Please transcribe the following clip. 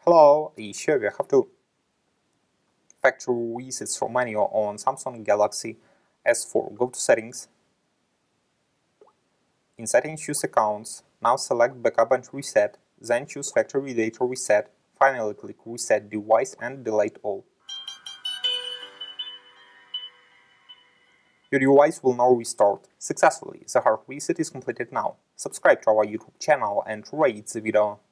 Hello, here we have to factory reset through menu on Samsung Galaxy S4. Go to Settings. In Settings, choose Accounts. Now select Backup and Reset. Then choose Factory Data Reset. Finally, click Reset Device and delete all. Your device will now restart successfully. The hard reset is completed now. Subscribe to our YouTube channel and rate the video.